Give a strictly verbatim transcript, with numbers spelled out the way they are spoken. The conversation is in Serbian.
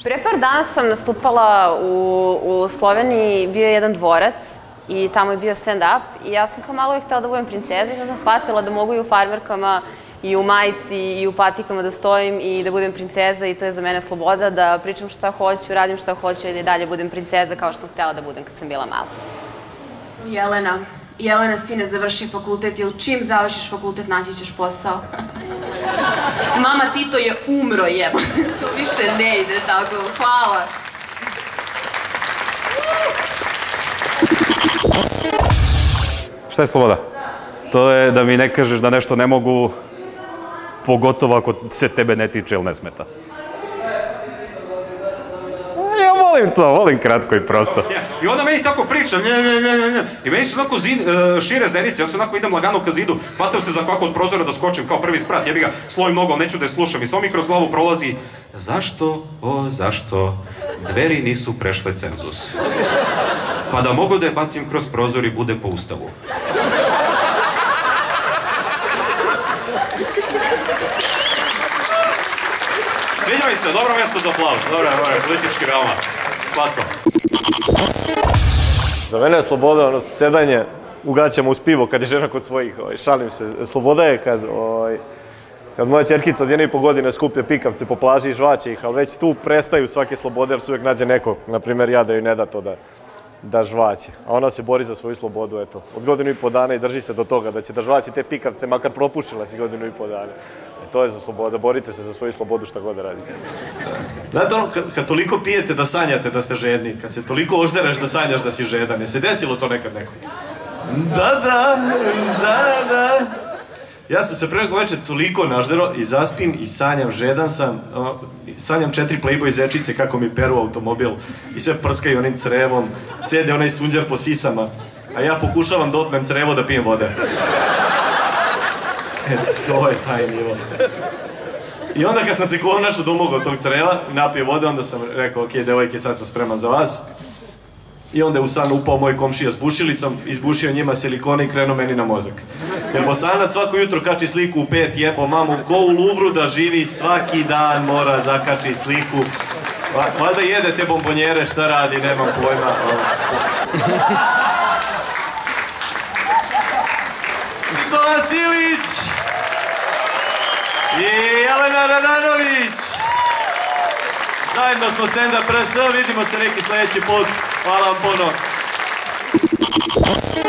Pre par dana sam nastupala u Sloveniji, bio je jedan dvorac i tamo je bio stand-up i ja sam kao malo uvijek htela da budem princeza i sad sam shvatila da mogu i u farmerkama i u majici i u patikama da stojim i da budem princeza i to je za mene sloboda, da pričam šta hoću, radim šta hoću i da i dalje budem princeza kao što sam htela da budem kad sam bila mala. Jelena, Jelena, sine, završi fakultet, ili čim završiš fakultet naći ćeš posao? Mama, Tito je umro, jeba. To više ne ide tako, hvala. Šta je sloboda? To je da mi ne kažeš da nešto ne mogu, pogotovo ako se tebe ne tiče ili ne smeta. Ja volim to, volim kratko i prosto. I onda meni tako priča, nje, nje, nje, nje. I meni se onako šire zenice, ja se onako idem lagano ka zidu, hvatam se za kvako od prozora da skočim kao prvi sprat, jebi ga, sloj mnogo, neću da je slušam. I samo mi kroz glavu prolazi, zašto, o, zašto, dveri nisu prešle cenzus. Pa da mogu da je bacim kroz prozor i bude po ustavu. Sviđa mi se, dobro mjesto za aplauz, dobro, dobro, politički veoma slatko. Za mene je sloboda ono sedanje u gaćama uz pivo kad je žena kod svojih, šalim se. Sloboda je kad kad moja ćerkica od jedne i po godine skuplja pikavce po plaži i žvaće ih, ali već tu prestaju svake slobode jer se uvijek nađe neko, na primjer ja, da joj ne da to da žvaće. A ona se bori za svoju slobodu, eto, od godinu i po dana i drži se do toga da će da žvaće te pikavce, makar propušila si godinu i po dana. To je za sloboda, borite se za svoju slobodu šta god da radite. Znate ono, kad toliko pijete da sanjate da ste žedni, kad se toliko ožderaš da sanjaš da si žedan, je se desilo to nekad nekom? Da, da, da, da. Ja sam se pre nego večer toliko nažderao i zaspim i sanjam, žedan sam, sanjam četiri Playboy zečice kako mi peru automobil i sve prskaju onim crevom, cede onaj sunđer po sisama, a ja pokušavam da otmem crevo da pijem vode. E, to je taj nivo. I onda kad sam se konačno domogao tog creva, napio vode, onda sam rekao, ok, devojke, sad sam spreman za vas. I onda je u san upao moj komšija s bušilicom, izbušio njima silikone i krenuo meni na mozak. Jer Bosanac svako jutro kači sliku u pet, jebo mamu, ko u Luvru da živi svaki dan mora zakači sliku. Valjda jede te bombonjere, šta radi, nemam pojma. Nikola Silić i Jelena Radanović. Zajedno smo Stand Up R S, vidimo se neki sljedeći put. Hvala vam puno.